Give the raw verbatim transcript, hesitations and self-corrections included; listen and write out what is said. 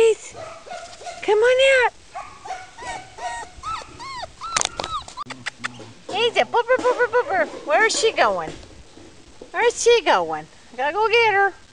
Louise. Come on out. Easy. Booper, booper, booper. Where's she going? Where's she going? I gotta go get her.